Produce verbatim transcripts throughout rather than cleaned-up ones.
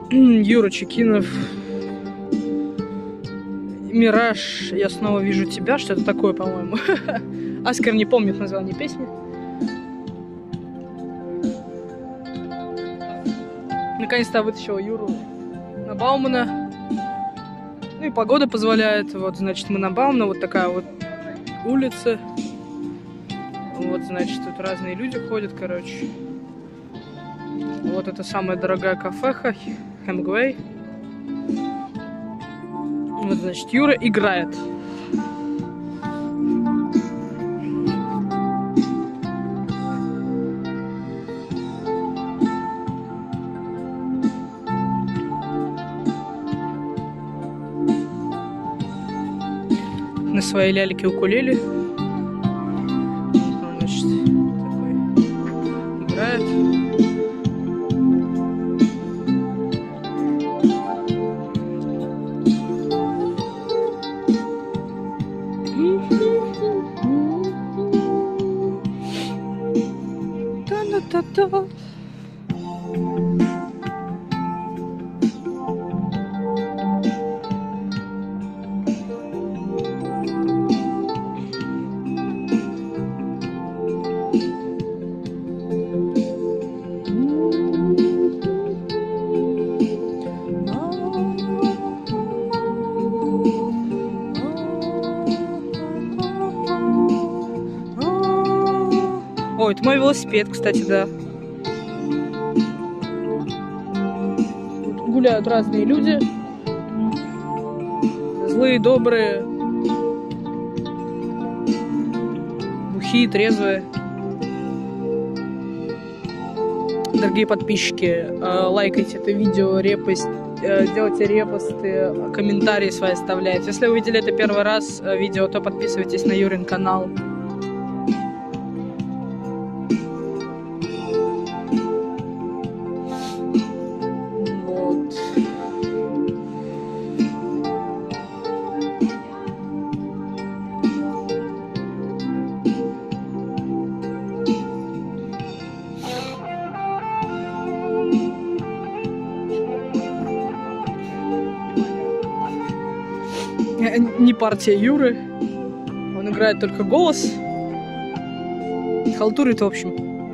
Юра Чекинов. Мираж, я снова вижу тебя. Что-то такое, по-моему. Оскар не помнит название песни. Наконец-то вытащила Юру на Баумана. Ну и погода позволяет. Вот, значит, мы на Баумана. Вот такая вот улица. Вот, значит, тут разные люди ходят, короче. Вот это самая дорогая кафеха. Хемингуэй. Вот, значит, Юра играет. На своей ляльке укулеле. Он, значит, такой играет. Та-та-та-та. Ой, это мой велосипед, кстати, да. Тут гуляют разные люди. Злые, добрые. Бухие, трезвые. Дорогие подписчики, лайкайте это видео, репост, делайте репосты, комментарии свои оставляйте. Если вы увидели это первый раз видео, то подписывайтесь на Юрин канал. Не партия Юры. Он играет только голос. Халтурит, в общем.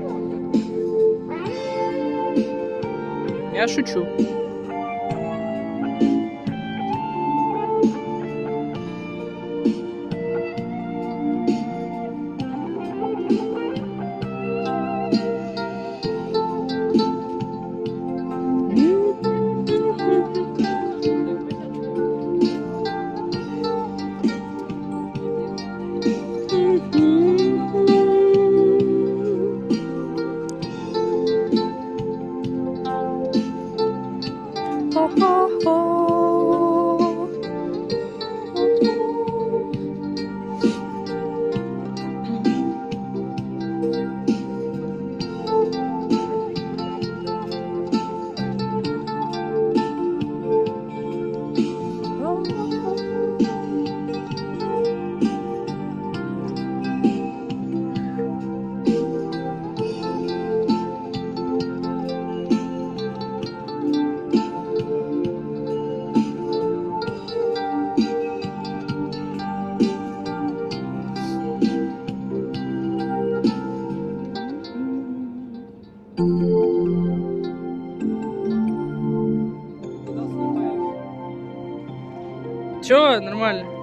Я шучу. Чё, нормально.